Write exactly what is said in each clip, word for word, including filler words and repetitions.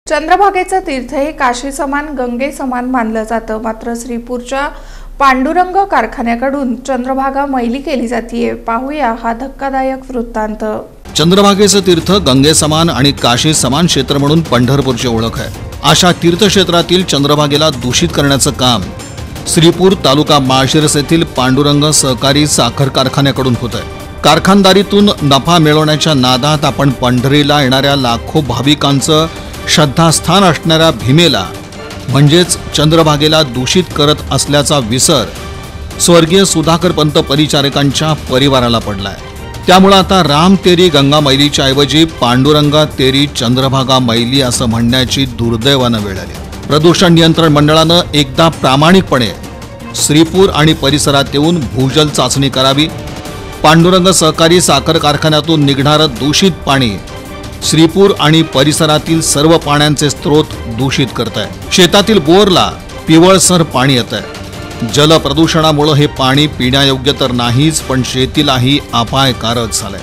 चंद्रभागेचं तीर्थ हे काशी समान गंगे समान मानलं जातं। मात्र श्रीपूरच्या पांडुरंग कारखान्याकडून चंद्रभागा मैली केली जातीये। पाहूया हा धक्कादायक वृत्तांत। चंद्रभागेचं तीर्थ गंगे समान आणि काशी समान क्षेत्र म्हणून पंढरपूरची ओळख आहे। अशा तीर्थक्षेत्रातील चंद्रभागेला दूषित करण्याचं काम श्रीपूर तालुका माळशिरस येथील पांडुरंग सहकारी साखर कारखान्याकडून होत आहे। कारखानदारीतून नफा मिळवण्याच्या नादात आपण पंढरीला येणाऱ्या लाखो भाविकांचं श्रद्धास्थान असणाऱ्या भीमेला म्हणजेच चंद्रभागेला दूषित करत असल्याचा विसर स्वर्गीय सुधाकर पंत परिचारकांच्या परिवाराला पडलाय। त्यामुळे आता राम तेरी गंगा मैलीच्या ऐवजी पांडुरंगा तेरी चंद्रभागा मैली असं म्हणण्याची दुर्दैवानं वेळ आली। प्रदूषण नियंत्रण मंडळानं एकदा प्रामाणिकपणे श्रीपूर आणि परिसरात येऊन भूजल चाचणी करावी। पांडुरंग सहकारी साखर कारखान्यातून निघणारं दूषित पाणी श्रीपूर आणि परिसरातील सर्व पाण्याचे स्रोत दूषित करत आहे। शेतातील बोरला पिवळसर पाणी येत आहे। जल प्रदूषणामुळे हे पाणी पिण्यायोग्य तर नाहीच पण शेतीलाही अपायकारक झालंय।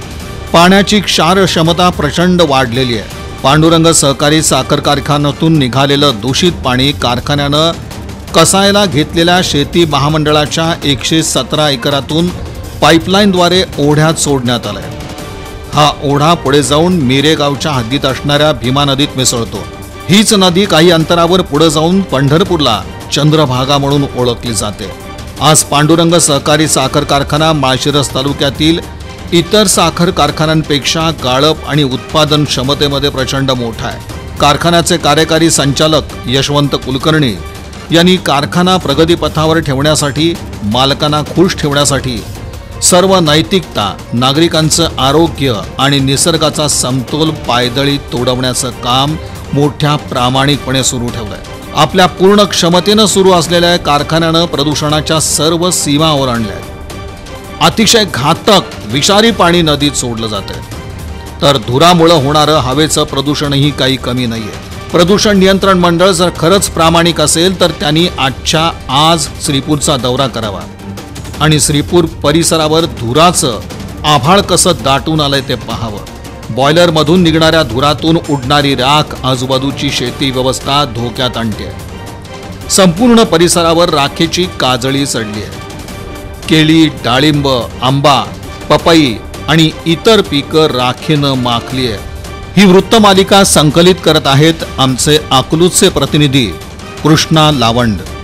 पाण्याची क्षार क्षमता प्रचंड वाढलेली आहे। पांडुरंग सहकारी साखर कारखान्यातून निघालेलं दूषित पाणी कारखान्यानं कसायला घेतलेल्या शेती महामंडळाच्या एकशे सतरा एकरातून पाईपलाईनद्वारे ओढ्यात सोडण्यात आलंय। हा ओढा पुढे जाऊन मिरे गावच्या हद्दीत असणाऱ्या भीमा नदीत मिसळतो। हीच नदी काही अंतरावर पुढे जाऊन पंढरपूरला चंद्रभागा म्हणून ओळखली जाते। आज पांडुरंग सहकारी साखर कारखाना माळशिरस तालुक्यातील इतर साखर कारखान्यांपेक्षा गाळप आणि उत्पादन क्षमतेमध्ये प्रचंड मोठा आहे। कारखान्याचे कार्यकारी संचालक यशवंत कुलकर्णी यांनी कारखाना प्रगतीपथावर ठेवण्यासाठी मालकांना खुश ठेवण्यासाठी सर्व नैतिकता नागरिकांचं आरोग्य आणि निसर्गाचा समतोल पायदळी तोडवण्याचं काम मोठ्या प्रामाणिकपणे सुरू ठेवलंय। आपल्या पूर्ण क्षमतेनं सुरू असलेल्या कारखान्यानं प्रदूषणाच्या सर्व सीमा ओलांडल्या। अतिशय घातक विषारी पाणी नदीत सोडलं जातंय तर धुरामुळे होणारं हवेचं प्रदूषणही काही कमी नाहीये। प्रदूषण नियंत्रण मंडळ जर खरंच प्रामाणिक असेल तर त्यांनी आजच्या आज श्रीपूरचा दौरा करावा आणि श्रीपूर परिसरावर धुराचं आभाळ कसं दाटून आलंय ते पाहावं। बॉयलर मधून निघणाऱ्या धुरातून उडणारी राख आजूबाजूची शेती व्यवस्था धोक्यात आणते। संपूर्ण परिसरावर राखेची काजळी चढली आहे। केळी, डाळिंब, आंबा, पपई आणि इतर पिकं राखेनं माखली आहे। ही वृत्तमालिका संकलित करत आहेत आमचे अकलूजचे प्रतिनिधी कृष्णा लावंड।